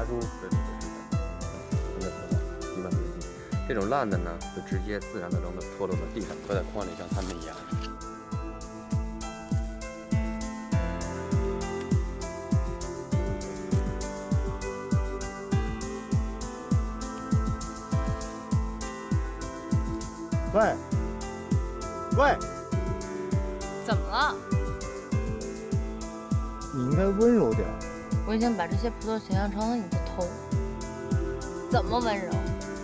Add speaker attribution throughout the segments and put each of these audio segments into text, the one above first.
Speaker 1: 书，对，应该拖到地板边地。这种烂的呢，就直接自然的扔到脱落到地上，搁在筐里，像他们一样。
Speaker 2: 喂，喂，
Speaker 3: 怎么了？
Speaker 2: 你应该温柔点。
Speaker 3: 我已经把这些葡萄想象成了你的头，怎么温柔？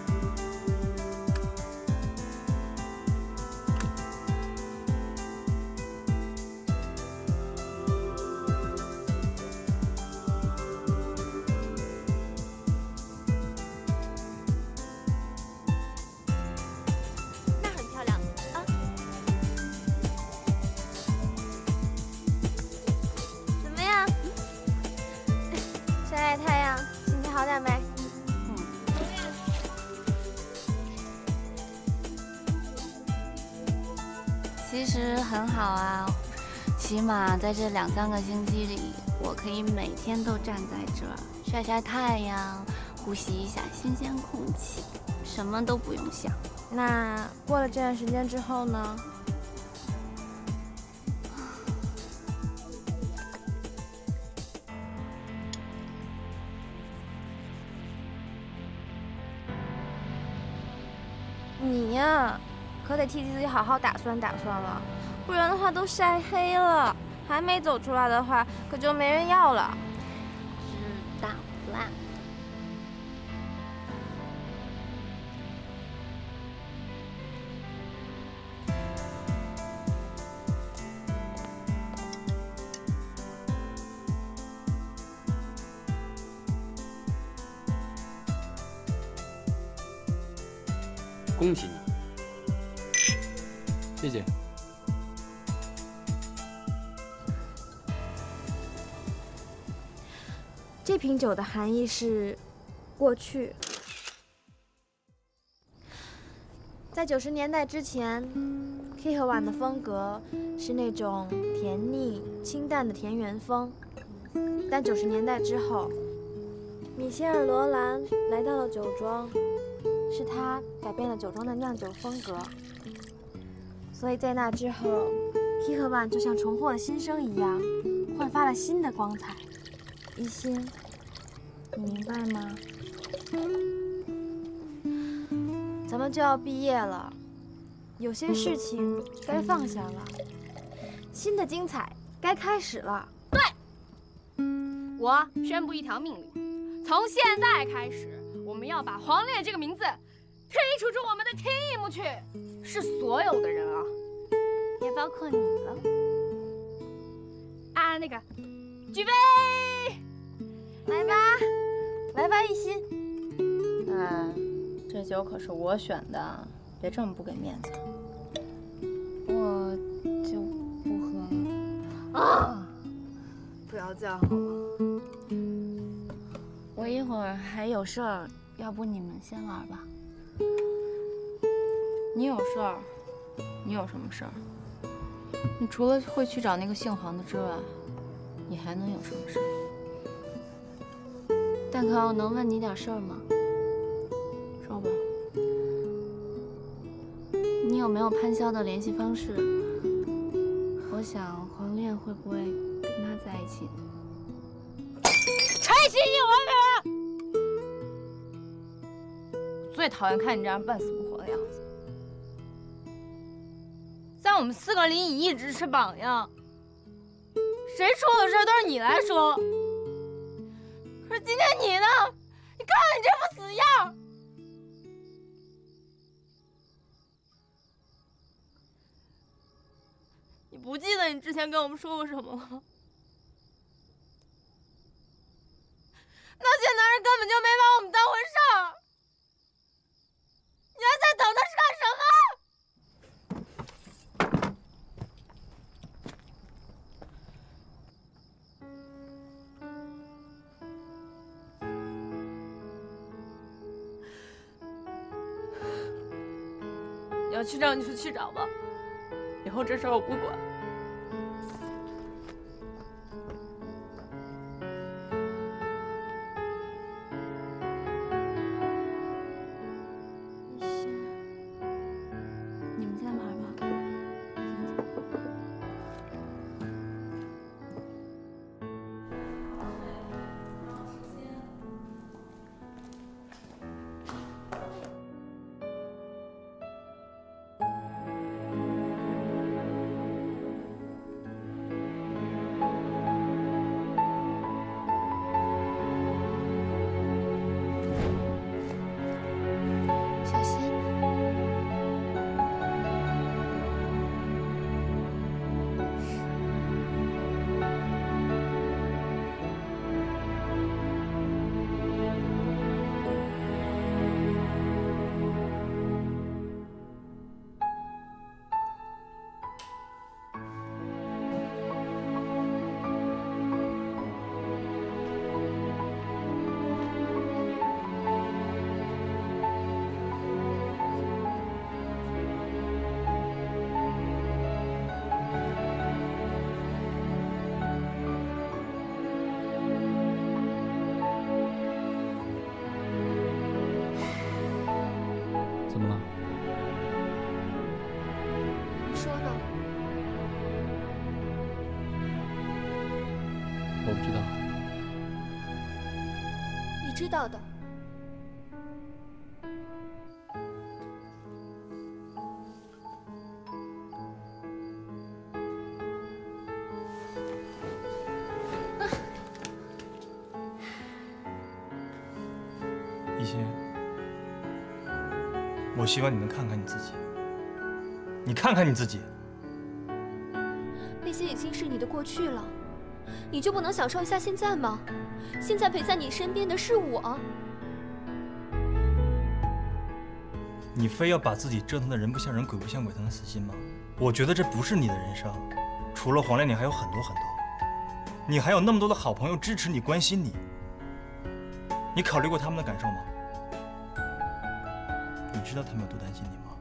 Speaker 4: 那很漂亮啊！怎么样？晒晒太阳，心情好点没？
Speaker 3: 其实很好啊，起码在这2、3个星期里，我可以每天都站在这儿晒晒太阳，呼吸一下新鲜空气，什么都不用想。
Speaker 4: 那过了这段时间之后呢？你呀，可得替自己好好打算打算了，不然的话都晒黑了，还没走出来的话，可就没人要了。
Speaker 3: 知道啦。
Speaker 1: 恭喜你，
Speaker 5: 谢谢。
Speaker 4: 这瓶酒的含义是过去。在90年代之前 ，K 和碗的风格是那种甜腻清淡的田园风，但90年代之后，米歇尔·罗兰来到了酒庄，是他改变了酒庄的酿酒风格。所以在那之后 ，K 和碗就像重获了新生一样，焕发了新的光彩。一心，你明白吗？咱们就要毕业了，有些事情该放下了，新的精彩该开始了。
Speaker 6: 对，我宣布一条命令：从现在开始，我们要把黄烈这个名字剔除出我们的 team 去，是所有的人啊，也包括你了。啊，那个，举杯！
Speaker 4: 来吧，来吧，一心。
Speaker 3: 这酒可是我选的，别这么不给面子。我就不喝了。
Speaker 6: 啊！不要这样好吗？
Speaker 3: 我一会儿还有事儿，要不你们先玩吧。你有事儿？你有什么事儿？你除了会去找那个姓黄的之外，你还能有什么事儿？蛋壳，我能问你点事儿吗？说吧。你有没有潘潇的联系方式？我想黄烈会不会跟他在一起呢？
Speaker 6: 开心你完美！最讨厌看你这样半死不活的样子。在我们4个里，你一直是榜样，谁说的事都是你来说。可是今天你呢？你看看你这副死样！你不记得你之前跟我们说过什么吗？那些男人根本就没把我们当回事儿，你还在等他是干什么？你要去找你就去找吧，以后这事儿我不管。
Speaker 5: 怎么了？
Speaker 4: 你说呢？
Speaker 5: 我不知道。
Speaker 4: 你知道的。
Speaker 7: 一心，我希望你能看看你自己。你看看你自己。
Speaker 8: 那些已经是你的过去了，你就不能享受一下现在吗？现在陪在你身边的是我。
Speaker 7: 你非要把自己折腾得人不像人鬼不像鬼才能死心吗？我觉得这不是你的人生。除了黄连，你还有很多很多，你还有那么多的好朋友支持你、关心你。你考虑过他们的感受吗？你知道他们有多担心你吗？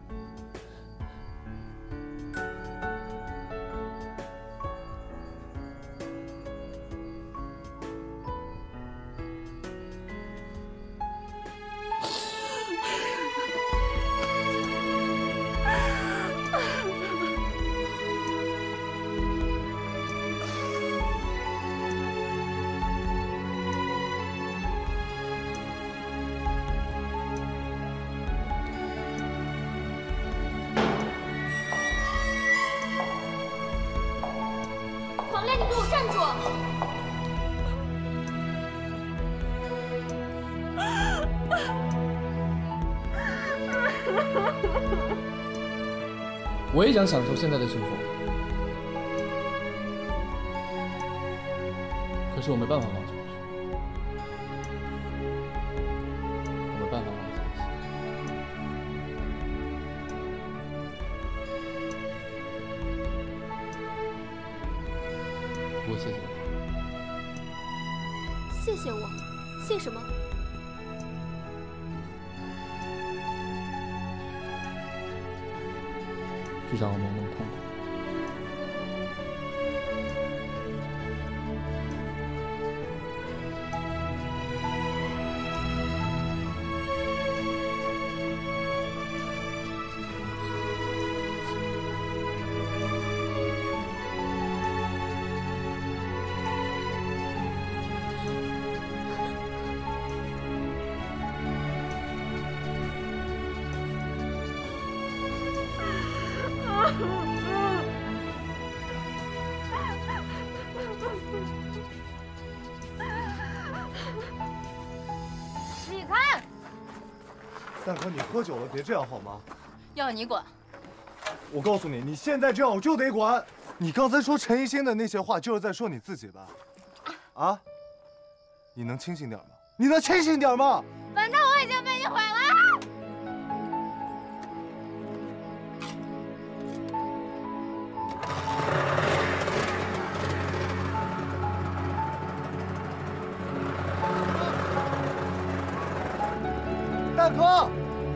Speaker 8: 黄连，你给我站住！
Speaker 5: 我也想享受现在的幸福，可是我没办法放弃过去，我没办法放弃自己。不过谢谢你。
Speaker 8: 谢谢我，谢什么？
Speaker 5: 至少我没有那么痛苦。
Speaker 6: 你看，
Speaker 2: 大哥，你喝酒了，别这样好吗？
Speaker 6: 要你管。
Speaker 2: 我告诉你，你现在这样我就得管。你刚才说陈一新的那些话，就是在说你自己吧？啊？你能清醒点吗？你能清醒点吗？
Speaker 6: 反正我已经被你毁了。
Speaker 2: 大哥。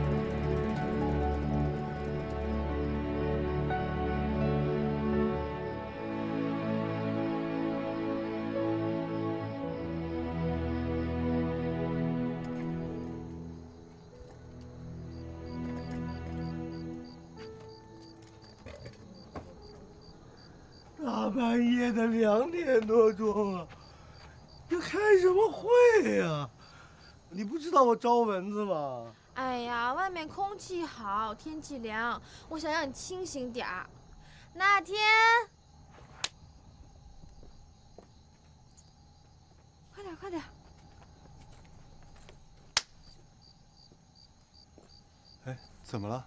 Speaker 9: 大半夜的2点多钟了，这开什么会呀？你不知道我招蚊子吗？
Speaker 4: 哎呀，外面空气好，天气凉，我想让你清醒点儿。那天，快点快点。
Speaker 2: 哎，怎么了？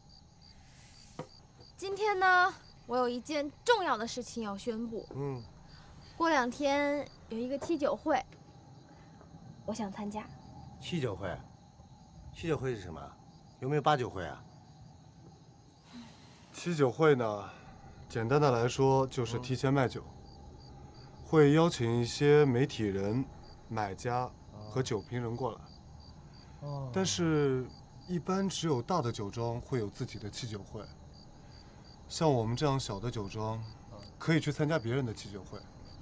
Speaker 4: 今天呢，我有一件重要的事情要宣布。过2天有一个七酒会，我想参加。
Speaker 9: 七酒会？七酒会是什么？有没有8酒会啊？
Speaker 2: 七酒会呢，简单的来说就是提前卖酒，会邀请一些媒体人、买家和酒评人过来。但是，一般只有大的酒庄会有自己的七酒会。像我们这样小的酒庄，可以去参加别人的七酒会，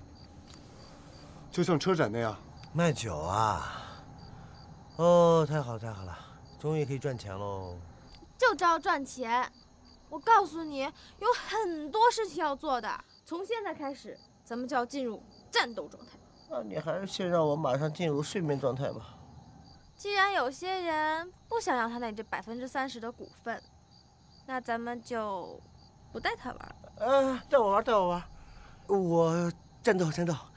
Speaker 2: 就像车展那样。
Speaker 9: 卖酒啊？哦，太好太好了，终于可以赚钱喽！
Speaker 4: 就知道赚钱。我告诉你，有很多事情要做的。从现在开始，咱们就要进入战斗状态。
Speaker 9: 那你还是先让我马上进入睡眠状态吧。
Speaker 4: 既然有些人不想要他那这30%的股份，那咱们就不带他玩了。
Speaker 9: 带我玩，带我玩，我战斗。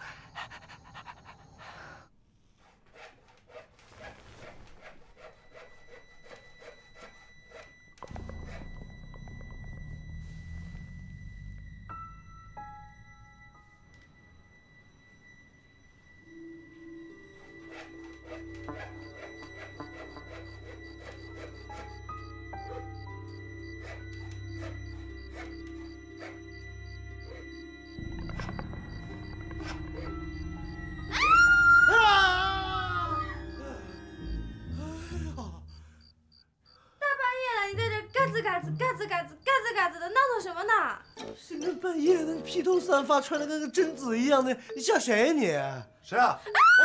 Speaker 4: 嘎子的闹腾什么呢？
Speaker 9: 深更半夜的，披头散发，穿的跟个贞子一样的，你吓谁呀你？
Speaker 2: 谁啊？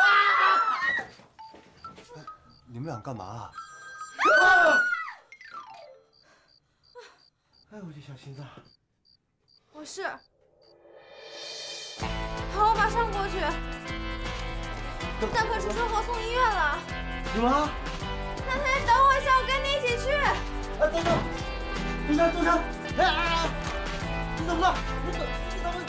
Speaker 2: 你们俩干嘛？
Speaker 9: 哎，我这小心脏。
Speaker 4: 我是。好，我马上过去。蛋壳叔叔和我送医院了。
Speaker 9: 什么？
Speaker 4: 太太，等我一下，我跟你一起去。
Speaker 9: 哎，等等，东山，哎，你怎么了？你怎么了？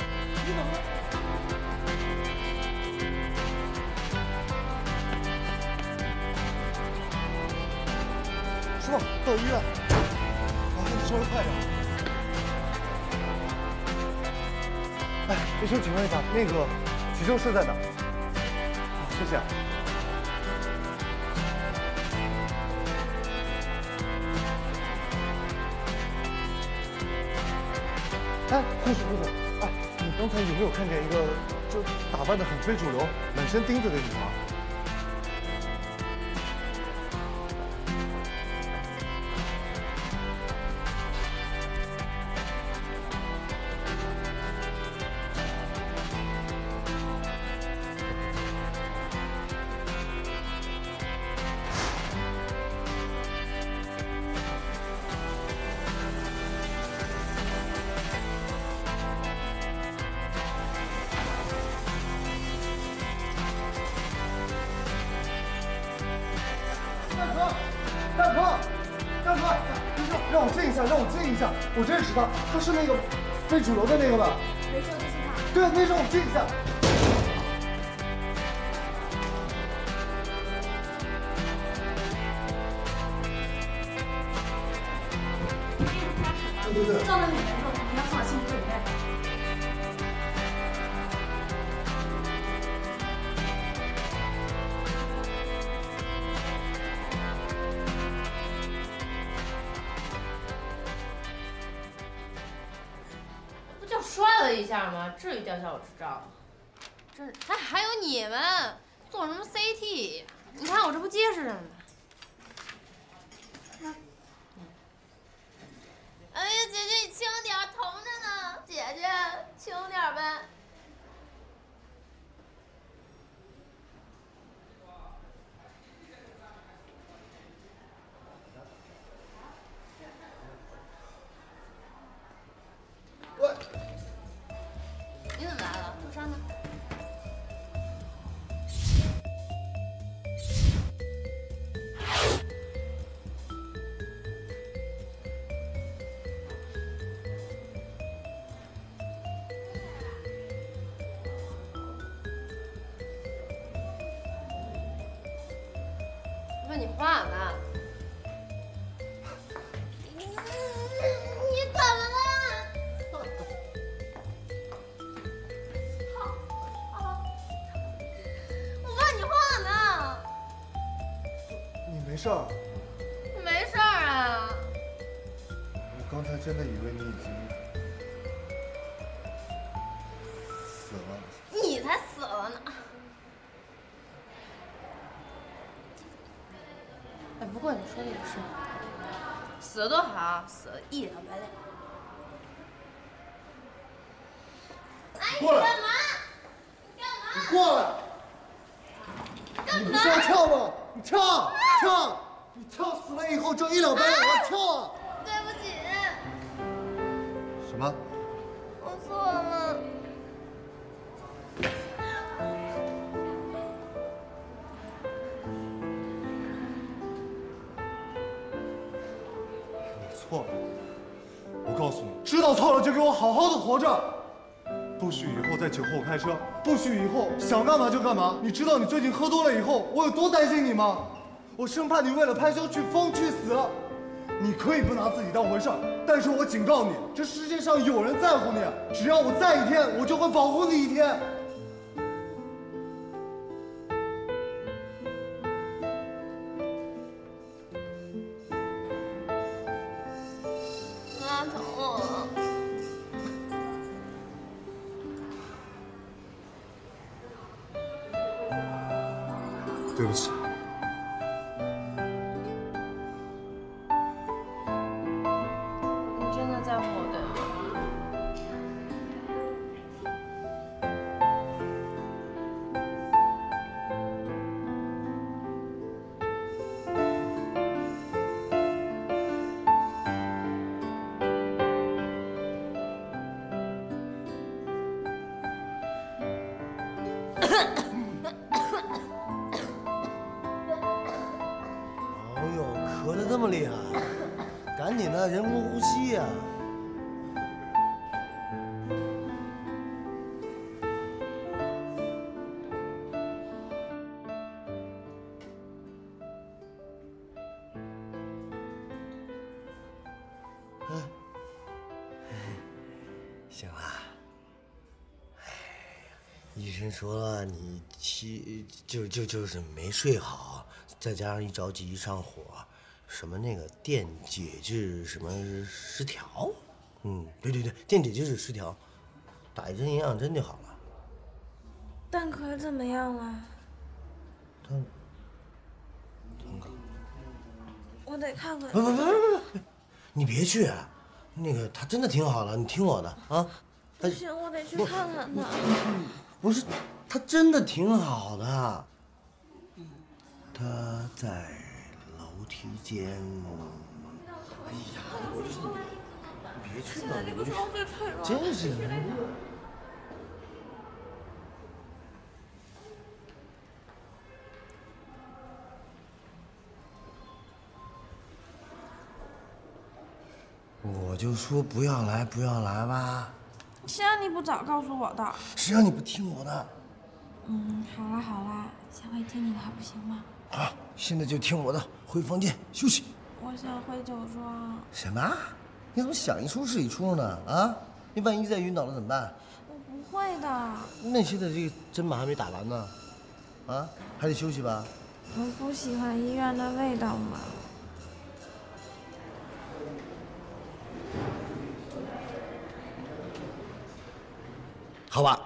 Speaker 2: 师傅，到医院。麻烦你稍微快点。哎，医生，请问一下，那个急救室在哪？好，谢谢。哎，护士，哎，你刚才有没有看见一个就打扮得很非主流、满身钉子的女孩？大哥，让我见一下，我认识他，他是那个非主流的那个吧？
Speaker 4: 没事就行了。
Speaker 2: 对，那让我见一下。对，
Speaker 10: 撞得很严重，你要送到幸福医院。
Speaker 6: 摔了一下吗？至于掉下我执照？这还有你们做什么 CT？ 你看我这不结实着呢。哎呀，姐姐你轻点，疼着呢。姐姐轻点呗。
Speaker 2: 喂。
Speaker 6: 你怎么来了？受伤呢？问你话呢？你怎么了？
Speaker 2: 没事儿，
Speaker 6: 没事儿啊。
Speaker 2: 我刚才真的以为你已经死了。
Speaker 6: 你才死了呢。哎，不过你说的也是，死了多好，死了一了百了。
Speaker 2: 你过来！
Speaker 6: 干嘛？
Speaker 2: 你过来！你不是要跳吗？你跳！你跳死了以后就一了百了，我跳啊！
Speaker 4: 对不起。
Speaker 2: 什么？
Speaker 4: 我错了。
Speaker 2: 你错了。我告诉你，知道错了就给我好好的活着，不许以后再酒后开车，不许以后想干嘛就干嘛。你知道你最近喝多了以后，我有多担心你吗？我生怕你为了拍show去疯去死。你可以不拿自己当回事儿，但是我警告你，这世界上有人在乎你，只要我在一天，我就会保护你一天。
Speaker 4: 阿童，
Speaker 2: 对不起。
Speaker 4: 你真的在乎我对吗？
Speaker 9: 哎呦，咳得这么厉害，赶紧的，人工呼吸呀！行了，医生说了，你就是没睡好，再加上一着急一上火，什么那个电解质什么失调，对，电解质失调，打一针营养针就好了。
Speaker 4: 蛋壳怎么样了？
Speaker 9: 蛋壳，
Speaker 4: 我得看看。
Speaker 9: 不，你别去，那个他真的挺好的，你听我的啊。
Speaker 4: 不行，我得去看看他。
Speaker 9: 不是，他真的挺好的。他在楼梯间。哎呀，我就说你别去了，
Speaker 4: 这个床最脆弱。
Speaker 9: 真是的。我就说不要来吧。
Speaker 4: 谁让你不早告诉我的？
Speaker 9: 谁让你不听我的？
Speaker 4: 好啦，先回听你的还不行吗？
Speaker 9: 好，现在就听我的，回房间休息。
Speaker 4: 我想回酒庄。
Speaker 9: 什么？你怎么想一出是一出呢？啊，你万一再晕倒了怎么办？
Speaker 4: 我不会的。
Speaker 9: 那现在这个针嘛还没打完呢，啊，还得休息吧？
Speaker 4: 我不喜欢医院的味道嘛。
Speaker 9: 好吧。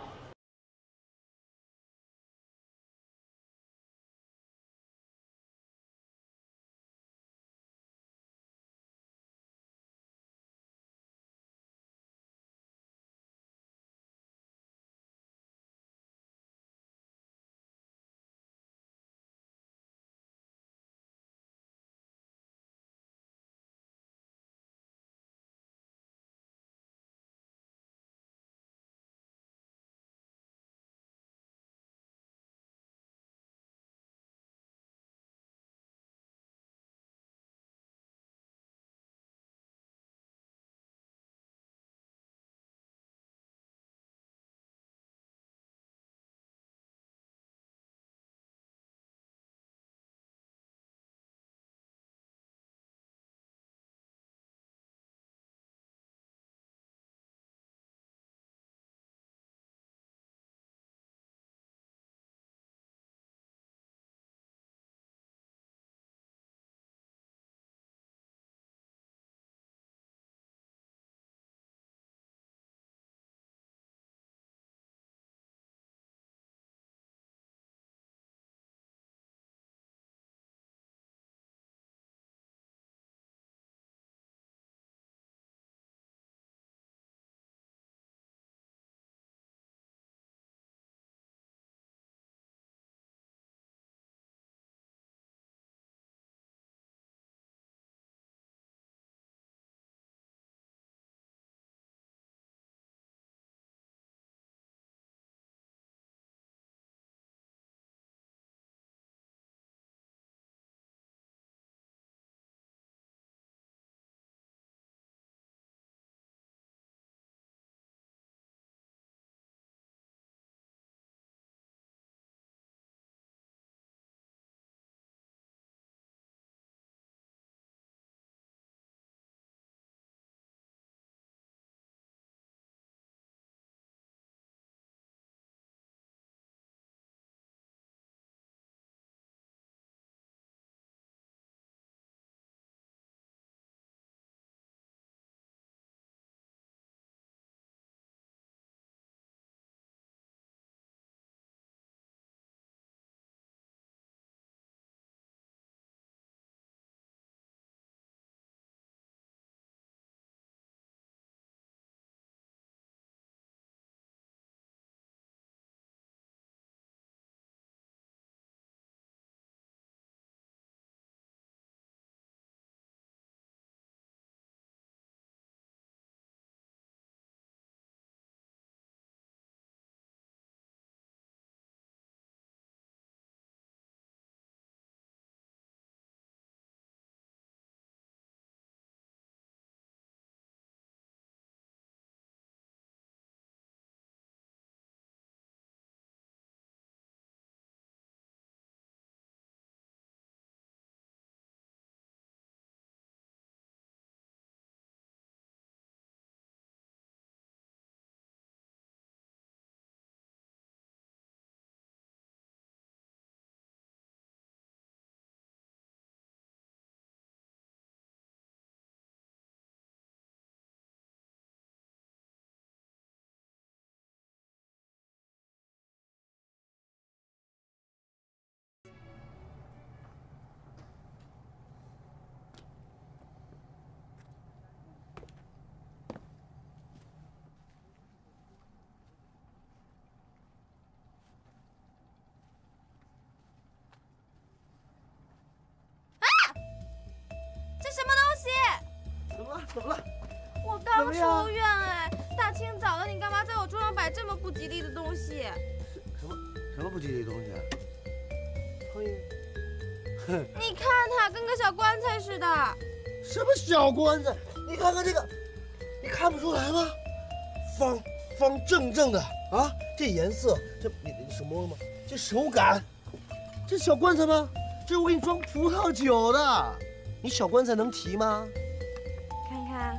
Speaker 9: 怎么了？
Speaker 4: 我刚出院哎，大清早的，你干嘛在我桌上摆这么不吉利的东西？
Speaker 9: 什么不吉利的东西？苍蝇。
Speaker 4: 你看它跟个小棺材似的。
Speaker 9: 什么小棺材？你看看这个，你看不出来吗？方正正的啊，这颜色，这你手摸了吗？这手感，这小棺材吗？这是我给你装葡萄酒的，你小棺材能提吗？
Speaker 4: 看看，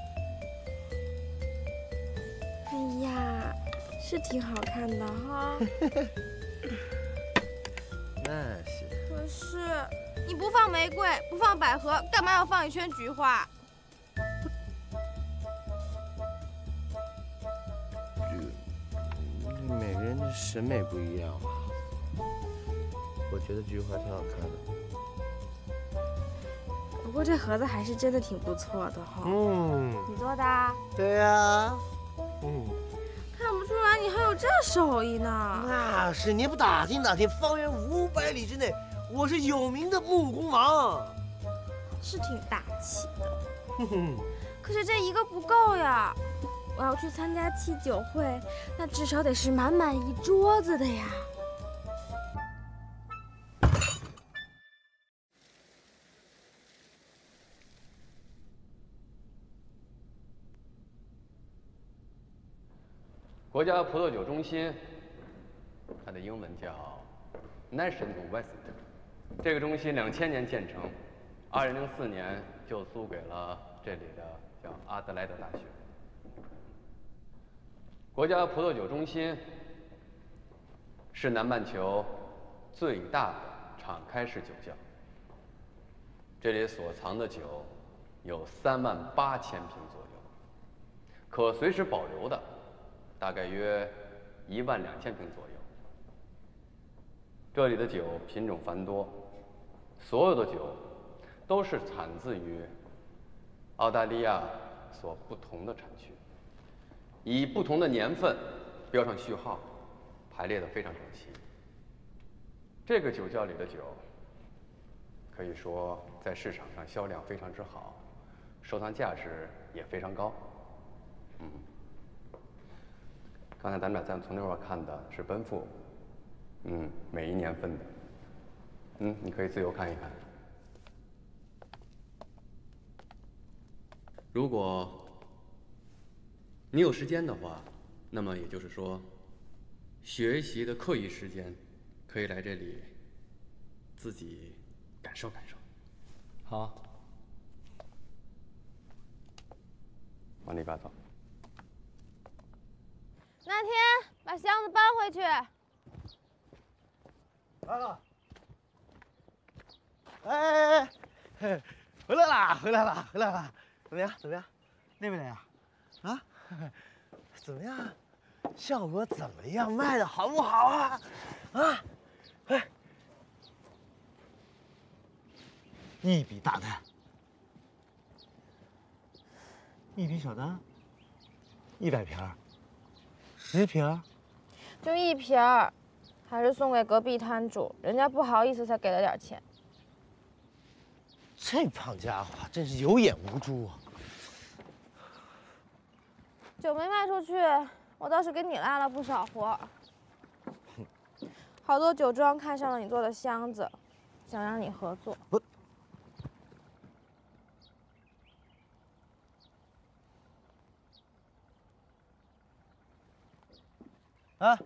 Speaker 4: 哎呀，是挺好看的哈。
Speaker 9: 那是。
Speaker 4: 可是你不放玫瑰，不放百合，干嘛要放一圈菊花？
Speaker 9: 每个人的审美不一样嘛。我觉得菊花挺好看的。
Speaker 4: 不过这盒子还是真的挺不错的哈。你做的？
Speaker 9: 对呀。
Speaker 4: 看不出来你还有这手艺呢。
Speaker 9: 那是，你不打听打听，方圆500里之内，我是有名的木工王。
Speaker 4: 是挺大气的。可是这一个不够呀，我要去参加祭酒会，那至少得是满满一桌子的呀。
Speaker 1: 国家葡萄酒中心，它的英文叫 National West。这个中心2000年建成，2004年就租给了这里的叫阿德莱德大学。国家葡萄酒中心是南半球最大的敞开式酒窖，这里所藏的酒有38000瓶左右，可随时保留的大概约12000瓶左右。这里的酒品种繁多，所有的酒都是产自于澳大利亚所不同的产区，以不同的年份标上序号，排列得非常整齐。这个酒窖里的酒可以说在市场上销量非常之好，收藏价值也非常高。刚才咱们俩从那块看的是奔富，每一年份的，你可以自由看一看。如果你有时间的话，那么也就是说，学习的课余时间可以来这里自己感受感受。
Speaker 5: 好，
Speaker 1: 往里边走。
Speaker 4: 那天把箱子搬回去。
Speaker 9: 来了。哎，回来啦，回来啦，回来啦！怎么样？怎么样？累不累啊？啊？怎么样？效果怎么样？卖的好不好啊？啊？哎，一笔大单，一笔小单，100瓶，10瓶，
Speaker 4: 就1瓶儿，还是送给隔壁摊主，人家不好意思才给了点钱。
Speaker 9: 这胖家伙真是有眼无珠啊！
Speaker 4: 酒没卖出去，我倒是给你拉了不少活。好多酒庄看上了你做的箱子，想让你合作。
Speaker 9: 啊？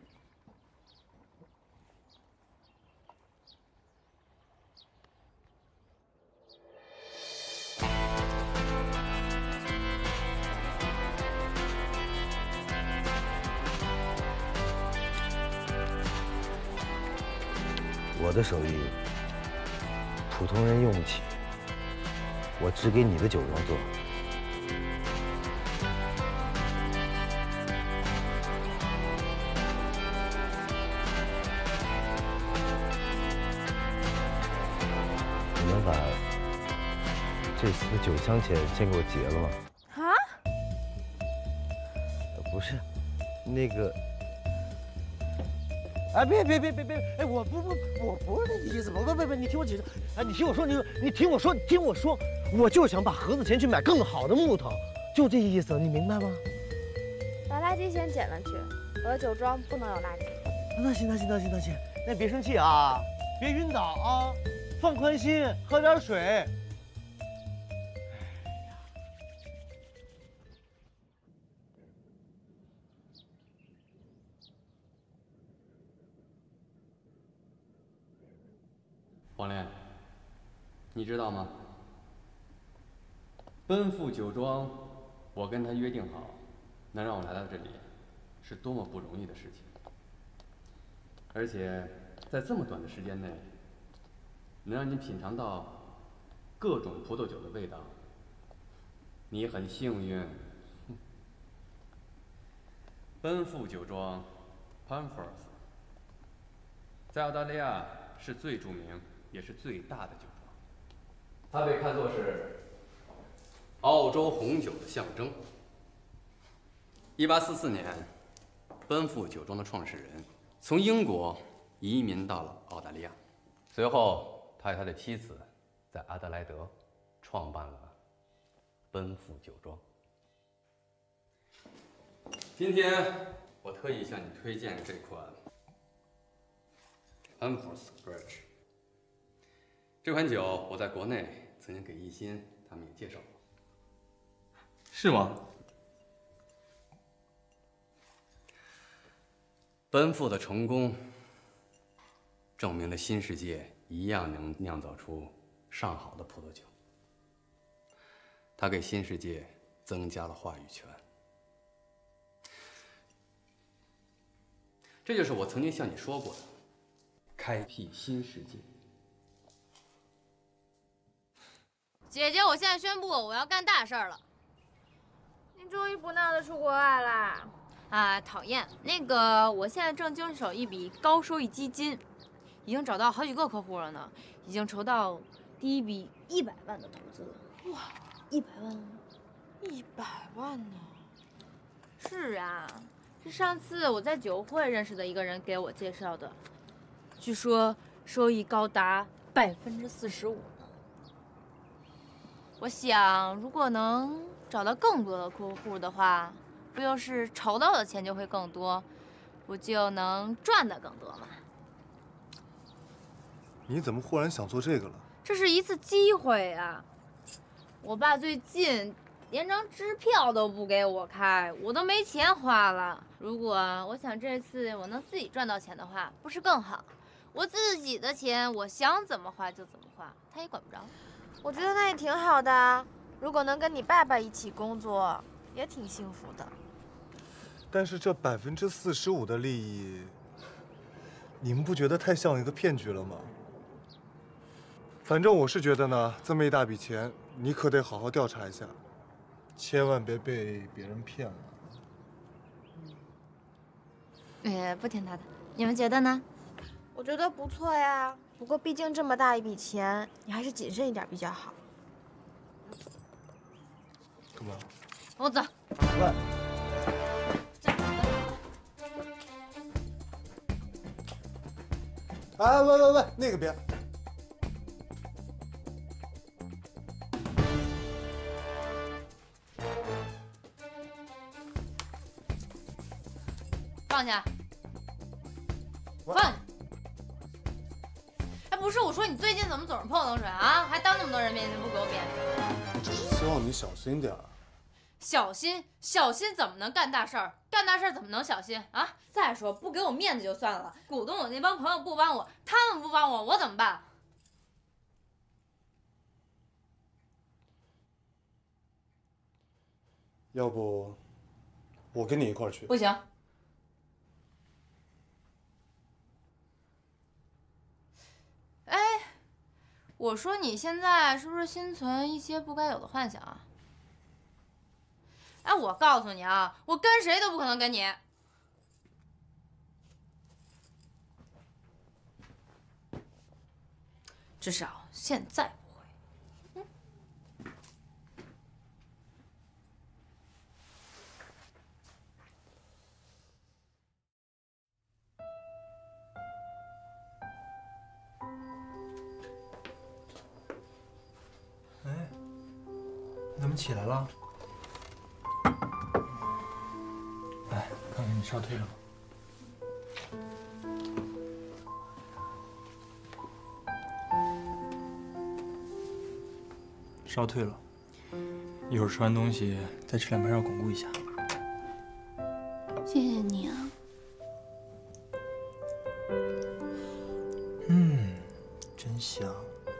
Speaker 9: 我的手艺，普通人用不起，我只给你的酒庄做。你能把这次的酒箱钱先给我结了吗？
Speaker 4: 啊？
Speaker 9: 不是，那个。哎，别！哎，我不是那个意思，不，你听我解释。哎，你听我说，你听我说， 我就想把盒子钱去买更好的木头，就这意思，你明白吗？
Speaker 4: 把垃圾先捡了去，我的酒庄不能有垃圾。
Speaker 9: 那行，那别生气啊，别晕倒啊，放宽心，喝点水。
Speaker 1: 黄连，你知道吗？奔赴酒庄，我跟他约定好，能让我来到这里，是多么不容易的事情。而且在这么短的时间内，能让你品尝到各种葡萄酒的味道，你很幸运。奔赴酒庄 ，Penfolds， 在澳大利亚是最著名也是最大的酒庄，它被看作是澳洲红酒的象征。1844年，奔赴酒庄的创始人从英国移民到了澳大利亚，随后他与他的妻子在阿德莱德创办了奔赴酒庄。今天我特意向你推荐这款 Penfolds Grange。这款酒我在国内曾经给一心他们也介绍过。
Speaker 7: 是吗？
Speaker 1: 奔赴的成功，证明了新世界一样能酿造出上好的葡萄酒。它给新世界增加了话语权。这就是我曾经向你说过的，开辟新世界。
Speaker 6: 姐姐，我现在宣布，我要干大事儿了。
Speaker 4: 你终于不闹着出国外啦？
Speaker 6: 啊，讨厌！那个，我现在正经手一笔高收益基金，已经找到好几个客户了呢，已经筹到第一笔100万的投资了。哇，100万！100万呢？是啊，是上次我在酒会认识的一个人给我介绍的，据说收益高达45%呢。我想，如果能找到更多的客户的话，不就是筹到的钱就会更多，不就能赚得更多吗？
Speaker 2: 你怎么忽然想做这个了？
Speaker 6: 这是一次机会啊！我爸最近连张支票都不给我开，我都没钱花了。如果我想这次我能自己赚到钱的话，不是更好？我自己的钱，我想怎么花就怎么花，他也管不着。
Speaker 4: 我觉得那也挺好的啊，如果能跟你爸爸一起工作，也挺幸福的。
Speaker 2: 但是这45%的利益，你们不觉得太像一个骗局了吗？反正我是觉得呢，这么一大笔钱，你可得好好调查一下，千万别被别人骗了。
Speaker 6: 不听他的，你们觉得呢？
Speaker 4: 我觉得不错呀，不过毕竟这么大一笔钱，你还是谨慎一点比较好。
Speaker 2: 干嘛？
Speaker 6: 我走。
Speaker 9: 喂。
Speaker 2: 哎，喂，那个别。
Speaker 6: 放下。放下。哎，不是，我说你最近怎么总是泼冷水啊？还当那么多人面前不给我面子？
Speaker 2: 我只是希望你小心点儿。
Speaker 6: 小心怎么能干大事儿？干大事儿怎么能小心啊？再说不给我面子就算了，股东我那帮朋友不帮我，他们不帮我，我怎么办？
Speaker 2: 要不，我跟你一块儿去。
Speaker 6: 不行。哎，我说你现在是不是心存一些不该有的幻想啊？哎，我告诉你啊，我跟谁都不可能跟你。至少现在不会。
Speaker 7: 哎， 怎么起来了？来，看看你烧退了吗？烧退了，一会儿吃完东西再吃2片药巩固一下。
Speaker 3: 谢谢你啊。
Speaker 9: 真香。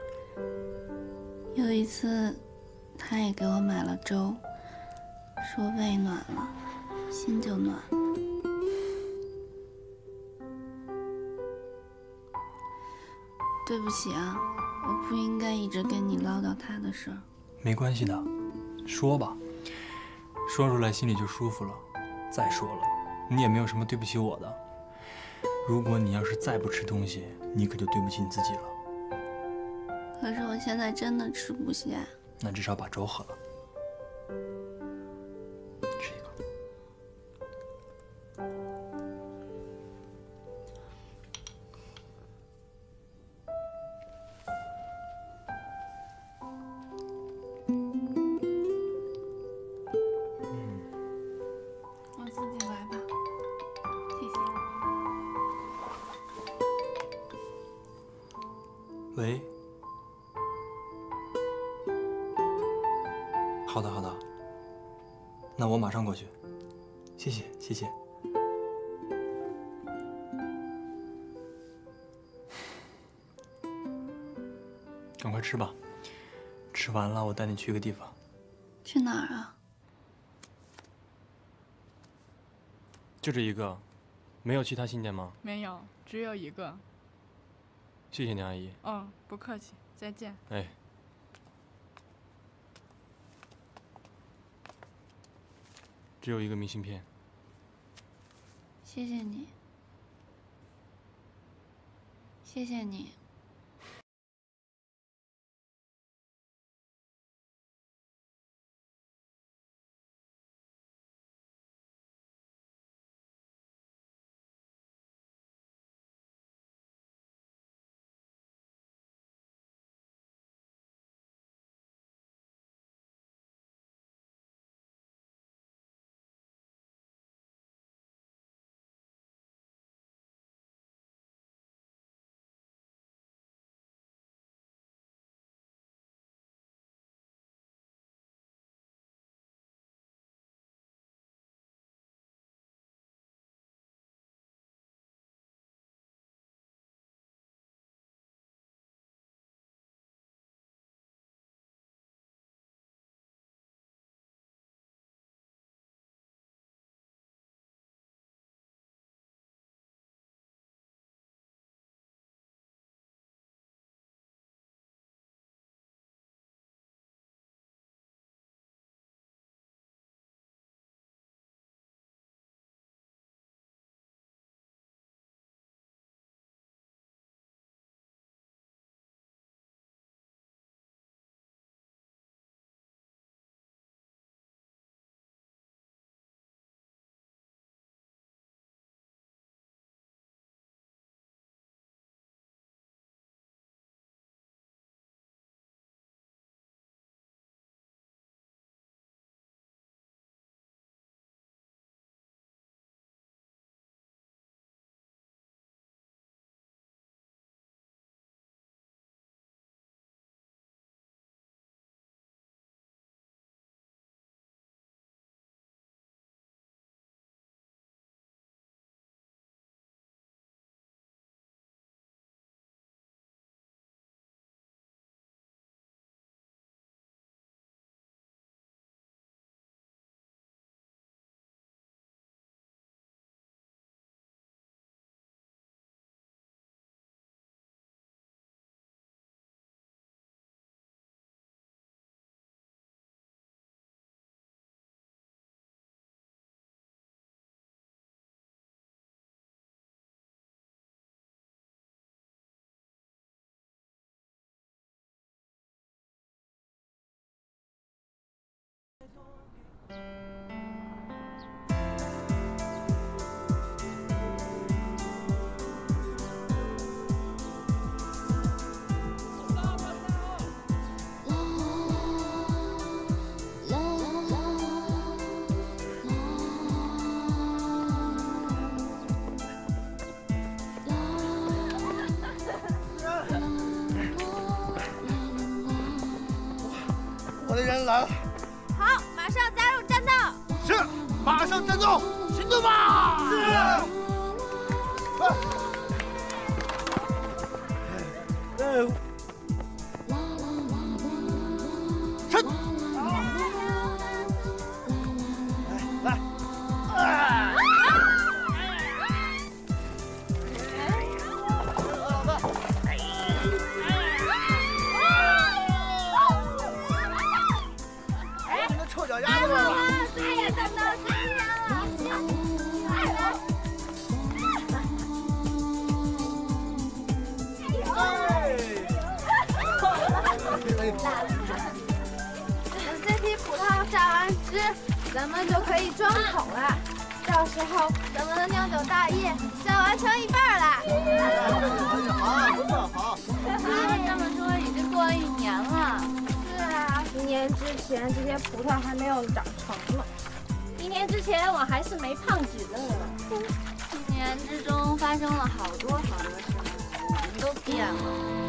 Speaker 3: 有一次，他也给我买了粥，说胃暖了，心就暖了。对不起啊，我不应该一直跟你唠叨他的事儿。
Speaker 7: 没关系的，说吧，说出来心里就舒服了。再说了，你也没有什么对不起我的。如果你要是再不吃东西，你可就对不起你自己了。
Speaker 3: 可是我现在真的吃不下。
Speaker 7: 那至少把粥喝了。吃一个。
Speaker 3: 我自己来吧，谢谢。
Speaker 7: 喂。好的，好的。那我马上过去。谢谢，谢谢。赶快吃吧，吃完了我带你去个地方。
Speaker 3: 去哪儿啊？
Speaker 11: 就这一个，没有其他信件吗？
Speaker 6: 没有，只有一个。
Speaker 11: 谢谢你，阿姨。
Speaker 6: 哦，不客气，再见。
Speaker 11: 哎。只有一个明信片。
Speaker 3: 谢谢你，谢谢你。
Speaker 9: 我的人来了。
Speaker 4: 好，马上加入战斗。
Speaker 9: 是，马上战斗，行动吧！是。是。来。臭脚丫子们！
Speaker 4: 哎呀，等到今天了！这批葡萄榨完汁，咱们就可以装桶了。到时候咱们的酿酒大业就要完成一半了。
Speaker 9: 好，不错，好。
Speaker 3: 这么说已经过了1年了。
Speaker 4: 是啊，1年之前这些葡萄还没有长成呢。1年之前我还是没胖子的。
Speaker 3: 1年之中发生了好多事，我们都变了。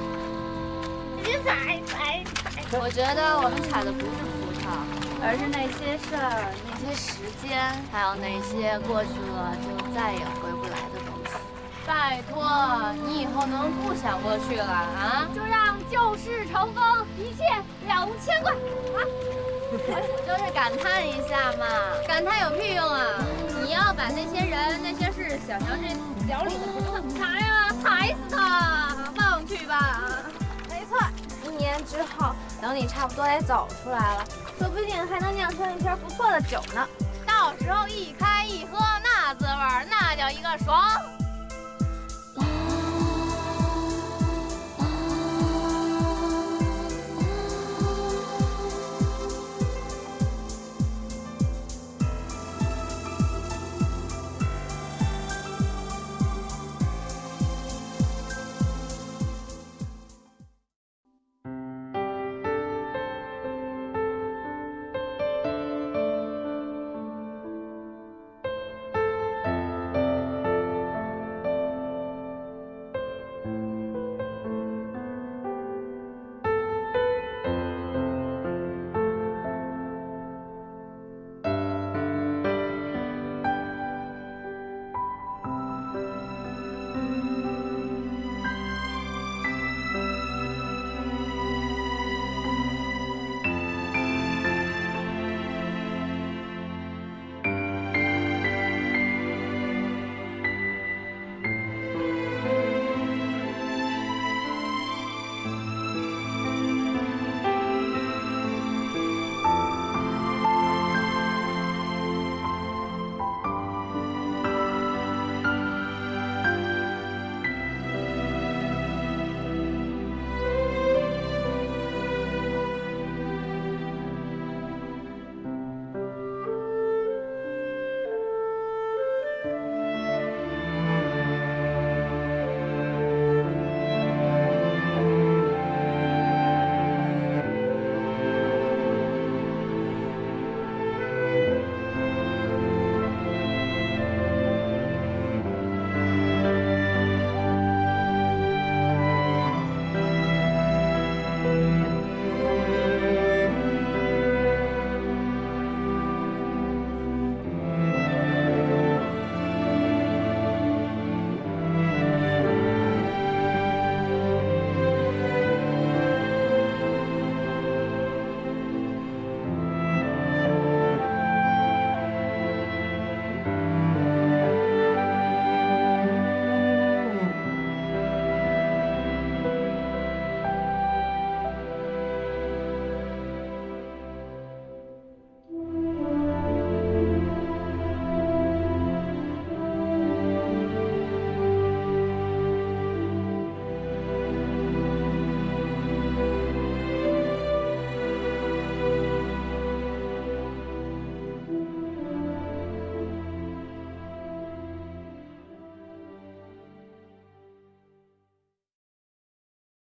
Speaker 3: 我觉得我们采的不是葡萄，而是那些事儿、那些时间，还有那些过去了就再也回不来的东西。拜托，你以后能不想过去了啊？
Speaker 6: 就让旧事重风，一切了无牵挂啊！
Speaker 3: 我就是感叹一下嘛，
Speaker 6: 感叹有屁用啊！你要把那些人、那些事想象这脚里的葡萄啥呀？踩死他！放去吧。
Speaker 4: 没错，1年之后，等你差不多也走出来了，说不定还能酿出一瓶不错的酒呢。
Speaker 6: 到时候一开一喝，那滋味儿那叫一个爽！